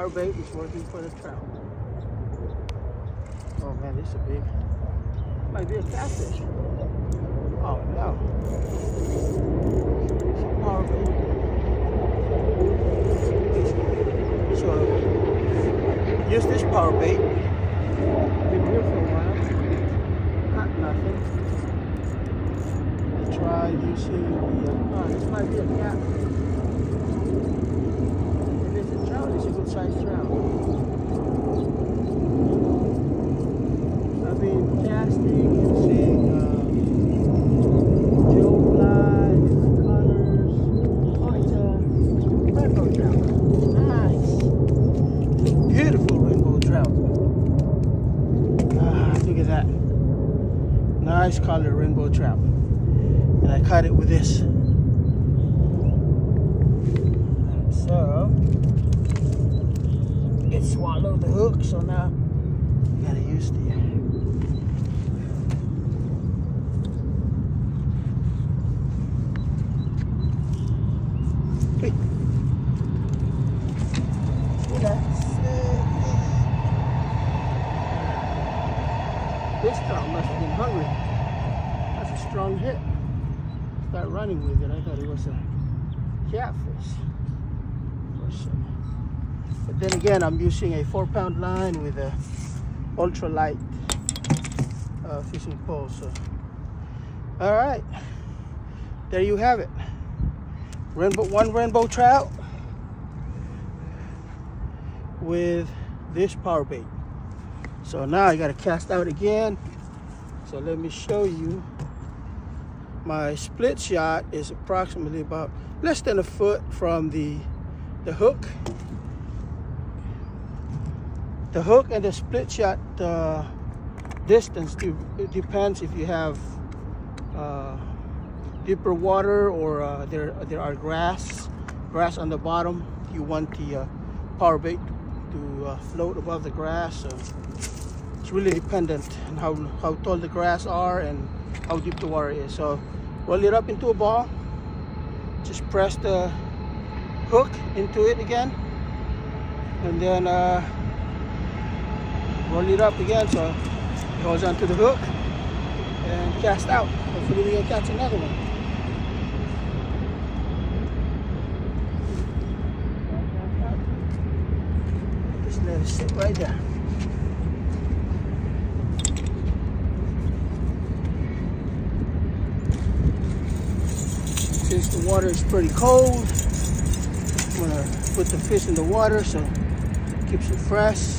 power bait is working for the trout. Oh man, this is a big, might be a catfish. Oh no. It's a power bait. So use this power bait. Been here for a while. Not nothing. I tried using the this might be a catfish. If it's a trout, it's a good sized trout. I've been casting using Joe fly, different colors. Oh, it's a rainbow trout. Nice. Beautiful rainbow trout. Look at that. Nice color rainbow trout. And I caught it with this. And so it swallowed the hook, so now I gotta use the this trout must have been hungry. That's a strong hit. Start running with it. I thought it was a catfish. But then again, I'm using a 4-pound line with a ultralight fishing pole. So, all right, there you have it. One rainbow trout with this power bait. So now I got to cast out again. So let me show you. My split shot is approximately about less than a foot from the hook. The hook and the split shot distance depends if you have deeper water or there are grass on the bottom. You want the power bait to float above the grass. So it's really dependent on how tall the grass are and how deep the water is. So roll it up into a ball. Just press the hook into it again, and then roll it up again so it goes onto the hook and cast out. Hopefully we can catch another one. Just let it sit right there. Since the water is pretty cold, I'm gonna put the fish in the water so it keeps it fresh.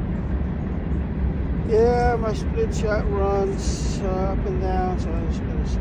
Yeah, my split shot runs up and down, so I'm just gonna